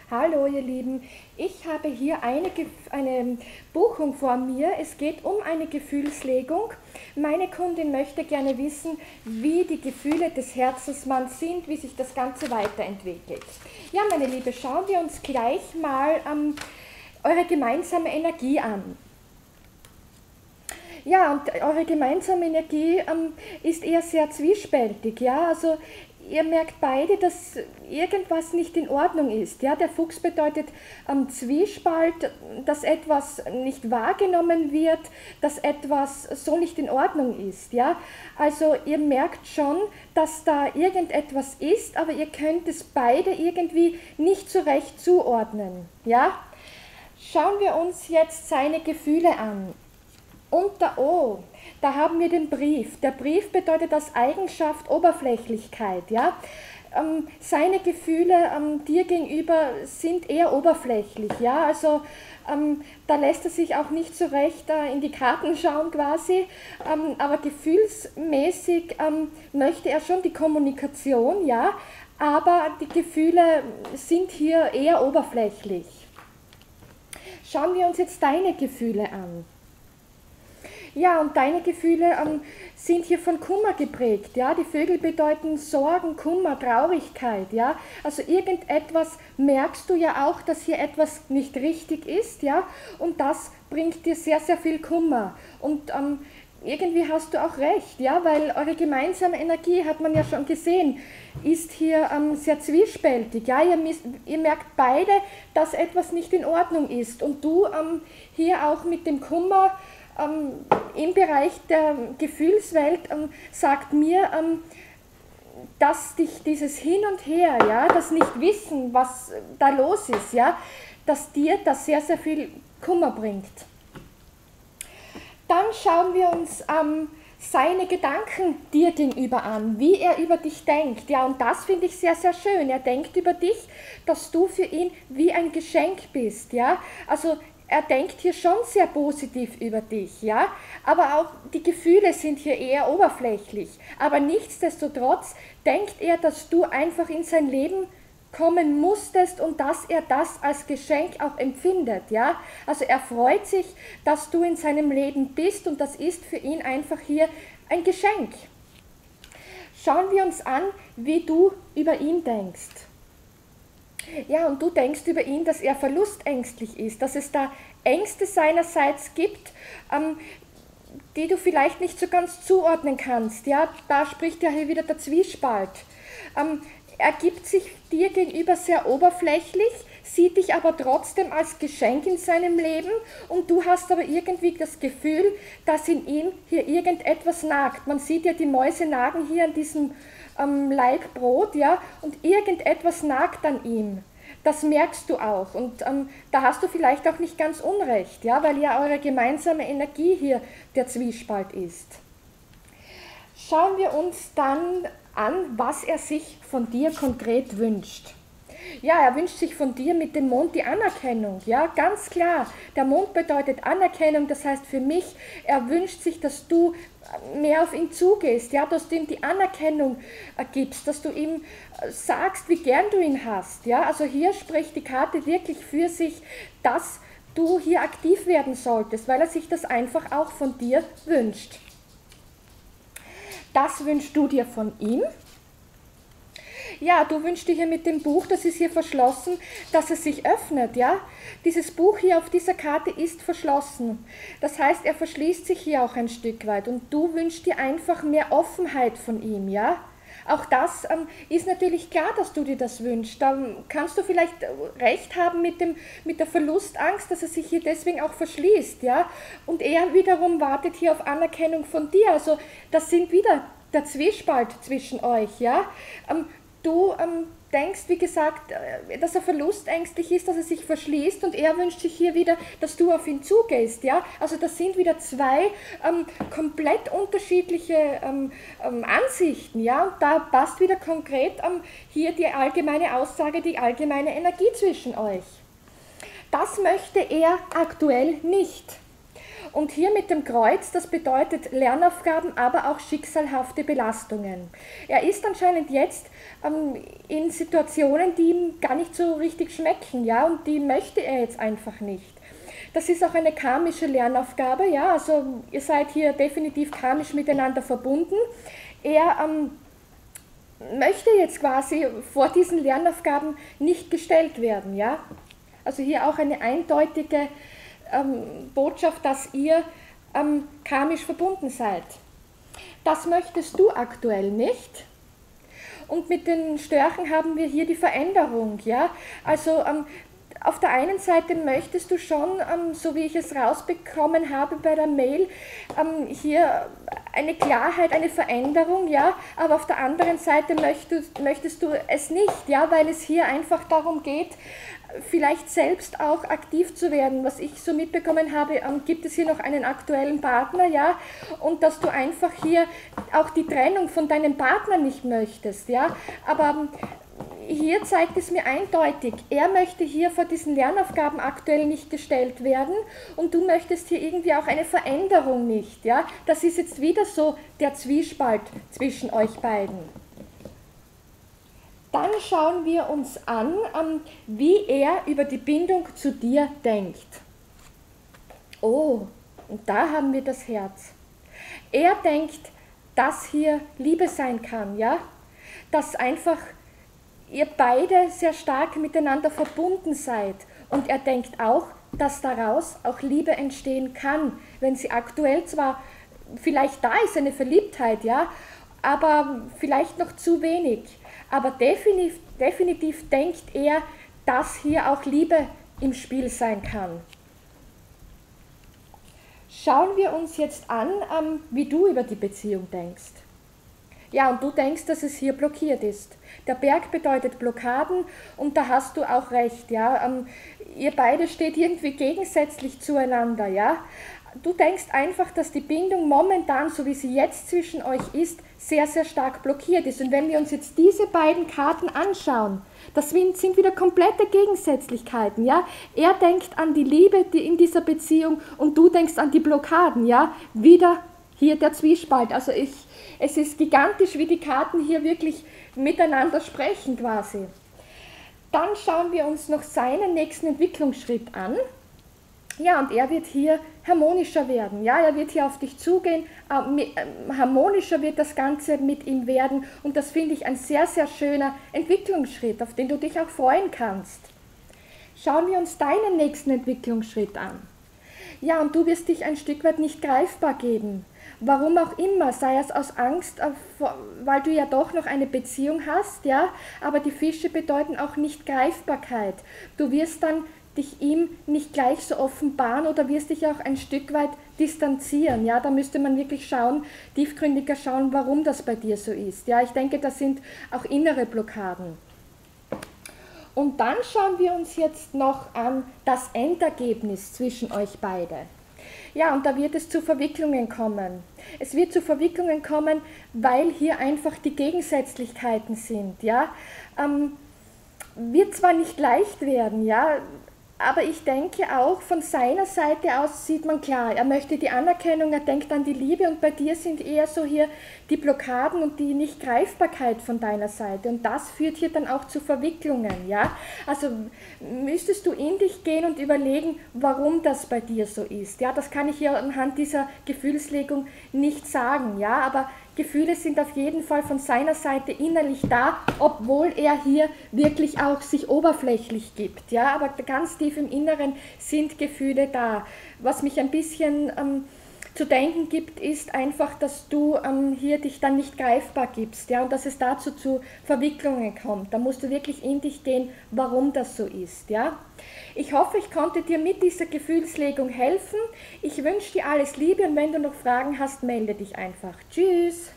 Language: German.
Hallo ihr Lieben, ich habe hier eine Buchung vor mir. Es geht um eine Gefühlslegung. Meine Kundin möchte gerne wissen, wie die Gefühle des Herzensmanns sind, wie sich das Ganze weiterentwickelt. Ja, meine Liebe, schauen wir uns gleich mal eure gemeinsame Energie an. Ja, und eure gemeinsame Energie ist eher sehr zwiespältig, ja, also ihr merkt beide, dass irgendwas nicht in Ordnung ist, ja, der Fuchs bedeutet Zwiespalt, dass etwas nicht wahrgenommen wird, dass etwas so nicht in Ordnung ist, ja, also ihr merkt schon, dass da irgendetwas ist, aber ihr könnt es beide irgendwie nicht so recht zuordnen, ja. Schauen wir uns jetzt seine Gefühle an. Unter O, da haben wir den Brief. Der Brief bedeutet als Eigenschaft Oberflächlichkeit. Ja? Seine Gefühle dir gegenüber sind eher oberflächlich. Ja? Also da lässt er sich auch nicht so recht in die Karten schauen quasi, aber gefühlsmäßig möchte er schon die Kommunikation, ja? Aber die Gefühle sind hier eher oberflächlich. Schauen wir uns jetzt deine Gefühle an. Ja, und deine Gefühle sind hier von Kummer geprägt, ja, die Vögel bedeuten Sorgen, Kummer, Traurigkeit, ja, also irgendetwas merkst du ja auch, dass hier etwas nicht richtig ist, ja, und das bringt dir sehr, sehr viel Kummer und irgendwie hast du auch recht, ja, weil eure gemeinsame Energie, hat man ja schon gesehen, ist hier sehr zwiespältig, ja, ihr merkt beide, dass etwas nicht in Ordnung ist und du hier auch mit dem Kummer, im Bereich der Gefühlswelt sagt mir, dass dich dieses Hin und Her, ja, das Nicht-Wissen, was da los ist, ja, dass dir das sehr, sehr viel Kummer bringt. Dann schauen wir uns seine Gedanken dir gegenüber an, wie er über dich denkt. Ja, und das finde ich sehr, sehr schön. Er denkt über dich, dass du für ihn wie ein Geschenk bist, ja, also er denkt hier schon sehr positiv über dich, ja, aber auch die Gefühle sind hier eher oberflächlich. Aber nichtsdestotrotz denkt er, dass du einfach in sein Leben kommen musstest und dass er das als Geschenk auch empfindet, ja. Also er freut sich, dass du in seinem Leben bist und das ist für ihn einfach hier ein Geschenk. Schauen wir uns an, wie du über ihn denkst. Ja, und du denkst über ihn, dass er verlustängstlich ist, dass es da Ängste seinerseits gibt, die du vielleicht nicht so ganz zuordnen kannst. Ja, da spricht ja hier wieder der Zwiespalt. Er gibt sich dir gegenüber sehr oberflächlich, sieht dich aber trotzdem als Geschenk in seinem Leben und du hast aber irgendwie das Gefühl, dass in ihm hier irgendetwas nagt. Man sieht ja, die Mäuse nagen hier an diesem Laib Brot, ja, und irgendetwas nagt an ihm. Das merkst du auch und da hast du vielleicht auch nicht ganz unrecht, ja, weil ja eure gemeinsame Energie hier der Zwiespalt ist. Schauen wir uns dann an, was er sich von dir konkret wünscht. Ja, er wünscht sich von dir mit dem Mond die Anerkennung, ja, ganz klar. Der Mond bedeutet Anerkennung, das heißt für mich, er wünscht sich, dass du mehr auf ihn zugehst, ja, dass du ihm die Anerkennung gibst, dass du ihm sagst, wie gern du ihn hast, ja. Also hier spricht die Karte wirklich für sich, dass du hier aktiv werden solltest, weil er sich das einfach auch von dir wünscht. Das wünschst du dir von ihm. Ja, du wünschst dir hier mit dem Buch, das ist hier verschlossen, dass es sich öffnet, ja. Dieses Buch hier auf dieser Karte ist verschlossen. Das heißt, er verschließt sich hier auch ein Stück weit und du wünschst dir einfach mehr Offenheit von ihm, ja. Auch das ist natürlich klar, dass du dir das wünschst. Da kannst du vielleicht recht haben mit der Verlustangst, dass er sich hier deswegen auch verschließt, ja. Und er wiederum wartet hier auf Anerkennung von dir. Also das sind wieder der Zwiespalt zwischen euch, ja. Du denkst, wie gesagt, dass er verlustängstlich ist, dass er sich verschließt und er wünscht sich hier wieder, dass du auf ihn zugehst, ja. Also das sind wieder zwei komplett unterschiedliche Ansichten, ja. Und da passt wieder konkret hier die allgemeine Aussage, die allgemeine Energie zwischen euch. Das möchte er aktuell nicht. Und hier mit dem Kreuz, das bedeutet Lernaufgaben, aber auch schicksalhafte Belastungen. Er ist anscheinend jetzt in Situationen, die ihm gar nicht so richtig schmecken, ja, und die möchte er jetzt einfach nicht. Das ist auch eine karmische Lernaufgabe, ja, also ihr seid hier definitiv karmisch miteinander verbunden. Er möchte jetzt quasi vor diesen Lernaufgaben nicht gestellt werden, ja. Also hier auch eine eindeutige Botschaft, dass ihr karmisch verbunden seid. Das möchtest du aktuell nicht. Und mit den Störchen haben wir hier die Veränderung, ja. Also auf der einen Seite möchtest du schon, so wie ich es rausbekommen habe bei der Mail, hier eine Klarheit, eine Veränderung, ja, aber auf der anderen Seite möchtest du es nicht, ja, weil es hier einfach darum geht, vielleicht selbst auch aktiv zu werden. Was ich so mitbekommen habe, gibt es hier noch einen aktuellen Partner, ja, und dass du einfach hier auch die Trennung von deinem Partner nicht möchtest, ja, aber hier zeigt es mir eindeutig, er möchte hier vor diesen Lernaufgaben aktuell nicht gestellt werden und du möchtest hier irgendwie auch eine Veränderung nicht, ja. Das ist jetzt wieder so der Zwiespalt zwischen euch beiden. Dann schauen wir uns an, wie er über die Bindung zu dir denkt. Oh, und da haben wir das Herz. Er denkt, dass hier Liebe sein kann, ja, dass einfach ihr beide sehr stark miteinander verbunden seid. Und er denkt auch, dass daraus auch Liebe entstehen kann, wenn sie aktuell zwar vielleicht da ist, eine Verliebtheit, ja, aber vielleicht noch zu wenig. Aber definitiv denkt er, dass hier auch Liebe im Spiel sein kann. Schauen wir uns jetzt an, wie du über die Beziehung denkst. Ja, und du denkst, dass es hier blockiert ist. Der Berg bedeutet Blockaden und da hast du auch recht, ja. Ihr beide steht irgendwie gegensätzlich zueinander, ja. Du denkst einfach, dass die Bindung momentan, so wie sie jetzt zwischen euch ist, sehr, sehr stark blockiert ist. Und wenn wir uns jetzt diese beiden Karten anschauen, das sind wieder komplette Gegensätzlichkeiten, ja. Er denkt an die Liebe, die in dieser Beziehung und du denkst an die Blockaden, ja. Wieder hier der Zwiespalt. Also es ist gigantisch, wie die Karten hier wirklich miteinander sprechen quasi. Dann schauen wir uns noch seinen nächsten Entwicklungsschritt an. Ja, und er wird hier harmonischer werden. Ja, er wird hier auf dich zugehen, harmonischer wird das Ganze mit ihm werden. Und das finde ich ein sehr, sehr schöner Entwicklungsschritt, auf den du dich auch freuen kannst. Schauen wir uns deinen nächsten Entwicklungsschritt an. Ja, und du wirst dich ein Stück weit nicht greifbar geben. Warum auch immer, sei es aus Angst, weil du ja doch noch eine Beziehung hast, ja, aber die Fische bedeuten auch nicht Greifbarkeit. Du wirst dann dich ihm nicht gleich so offenbaren oder wirst dich auch ein Stück weit distanzieren, ja, da müsste man wirklich schauen, tiefgründiger schauen, warum das bei dir so ist, ja, ich denke, das sind auch innere Blockaden. Und dann schauen wir uns jetzt noch an das Endergebnis zwischen euch beide. Ja, und da wird es zu Verwicklungen kommen. Es wird zu Verwicklungen kommen, weil hier einfach die Gegensätzlichkeiten sind, ja. Wird zwar nicht leicht werden, ja, aber ich denke auch, von seiner Seite aus sieht man klar, er möchte die Anerkennung, er denkt an die Liebe und bei dir sind eher so hier die Blockaden und die Nichtgreifbarkeit von deiner Seite und das führt hier dann auch zu Verwicklungen, ja. Also müsstest du in dich gehen und überlegen, warum das bei dir so ist, ja. Das kann ich hier anhand dieser Gefühlslegung nicht sagen, ja, aber Gefühle sind auf jeden Fall von seiner Seite innerlich da, obwohl er hier wirklich auch sich oberflächlich gibt. Ja, aber ganz tief im Inneren sind Gefühle da. Was mich ein bisschen zu denken gibt, ist einfach, dass du hier dich dann nicht greifbar gibst, ja, und dass es dazu zu Verwicklungen kommt. Da musst du wirklich in dich gehen, warum das so ist. Ja. Ich hoffe, ich konnte dir mit dieser Gefühlslegung helfen. Ich wünsche dir alles Liebe und wenn du noch Fragen hast, melde dich einfach. Tschüss!